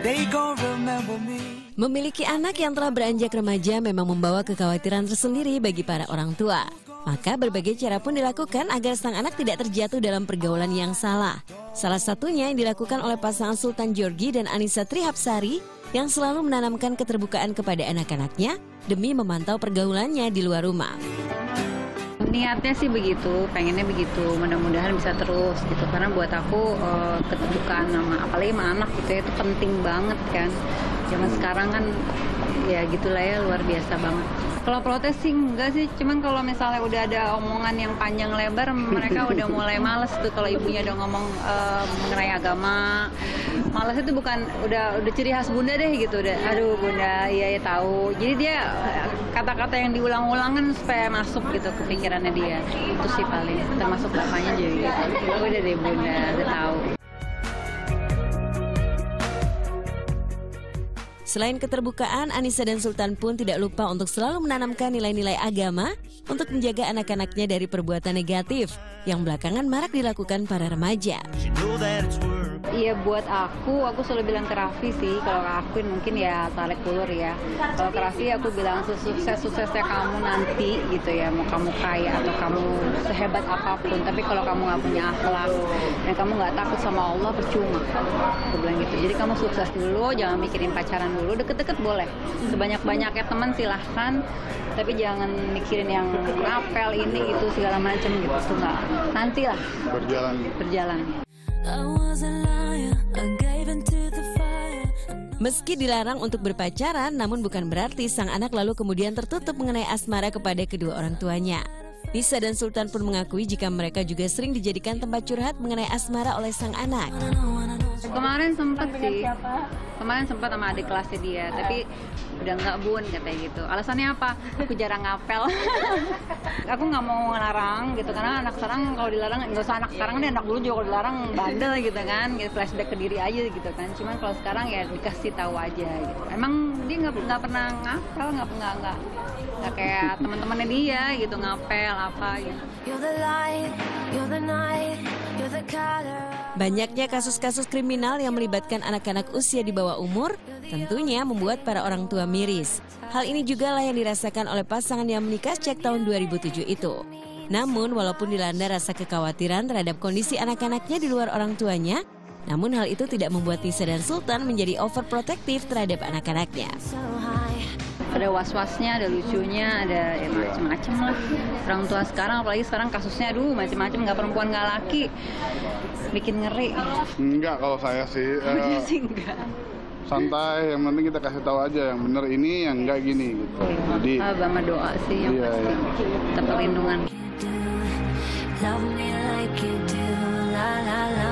they gon' remember me. Memiliki anak yang telah beranjak remaja memang membawa kekhawatiran tersendiri bagi para orang tua. Maka berbagai cara pun dilakukan agar sang anak tidak terjatuh dalam pergaulan yang salah. Salah satunya yang dilakukan oleh pasangan Sultan Georgi dan Annisa Trihapsari yang selalu menanamkan keterbukaan kepada anak-anaknya demi memantau pergaulannya di luar rumah. Niatnya sih begitu, pengennya begitu, mudah-mudahan bisa terus gitu. Karena buat aku keterbukaan apalagi sama anak gitu ya, itu penting banget kan. Zaman sekarang kan ya gitulah ya, luar biasa banget. Kalau protes sih enggak sih, cuman kalau misalnya udah ada omongan yang panjang lebar, mereka udah mulai males tuh kalau ibunya udah ngomong mengenai agama. Males itu bukan udah ciri khas bunda deh gitu, udah aduh bunda iya ya tahu. Jadi dia kata-kata yang diulang-ulang kan supaya masuk gitu ke pikirannya dia. Itu sih paling, termasuk bapaknya juga gitu. Udah deh bunda, udah tahu. Selain keterbukaan, Annisa dan Sultan pun tidak lupa untuk selalu menanamkan nilai-nilai agama untuk menjaga anak-anaknya dari perbuatan negatif yang belakangan marak dilakukan para remaja. Iya buat aku selalu bilang ke Raffi sih, kalau aku mungkin ya tarik ulur ya. Kalau ke Raffi aku bilang sukses-suksesnya kamu nanti gitu ya, mau kamu kaya atau kamu sehebat apapun, tapi kalau kamu nggak punya akhlak dan kamu nggak takut sama Allah percuma. Aku bilang gitu. Jadi kamu sukses dulu, jangan mikirin pacaran dulu, deket-deket boleh. Sebanyak-banyaknya teman silahkan, tapi jangan mikirin yang ngapel ini itu segala macam gitu tuh nggak. Nantilah berjalan. Meski dilarang untuk berpacaran, namun bukan berarti sang anak lalu kemudian tertutup mengenai asmara kepada kedua orang tuanya. Nisa dan Sultan pun mengakui jika mereka juga sering dijadikan tempat curhat mengenai asmara oleh sang anak. Kemarin sempat sama adik kelasnya dia, tapi udah nggak bun katanya gitu. Alasannya apa? Aku jarang ngapel. Aku nggak mau ngelarang gitu, karena anak sekarang kalau dilarang, nggak usah anak sekarang deh, anak dulu juga kalau dilarang bandel gitu kan, gitu, flashback ke diri aja gitu kan. Cuman kalau sekarang ya dikasih tahu aja gitu. Emang dia nggak pernah ngapel, nggak kayak teman-temannya dia gitu ngapel apa gitu. Banyaknya kasus-kasus kriminal yang melibatkan anak-anak usia di bawah umur tentunya membuat para orang tua miris. Hal ini juga lah yang dirasakan oleh pasangan yang menikah sejak tahun 2007 itu. Namun walaupun dilanda rasa kekhawatiran terhadap kondisi anak-anaknya di luar orang tuanya, namun hal itu tidak membuat Nisa dan Sultan menjadi overprotektif terhadap anak-anaknya. Ada was-wasnya, ada lucunya, ada ya macem-macem lah. Orang tua sekarang, apalagi sekarang kasusnya aduh macem-macem, nggak perempuan nggak laki, bikin ngeri. Enggak, kalau saya sih Enggak. santai, yang penting kita kasih tahu aja yang bener ini, yang enggak gini gitu. Jadi sama doa sih yang pasti, tetap perlindungan.